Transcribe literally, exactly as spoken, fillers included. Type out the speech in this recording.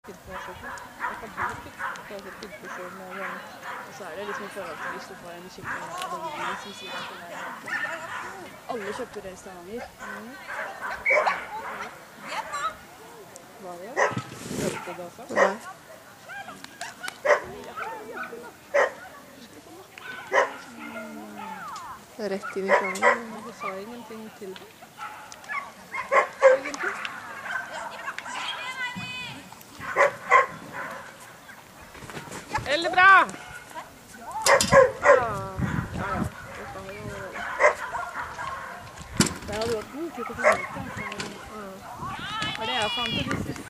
Jeg kan heller ikke pynt på selv med den. Og så er det liksom i forhold til hvis du får en skikkelig allergi som sier at det er alle kjøper det i Stavanger. Mm. Hva er det? Hørte du det også? Nei. Rett inn i fanget. Du sa ingenting til ham. Veldig bra! Ja, ja, ja. Det hadde vært god tid til å få ut det. Det var det jeg fant ut.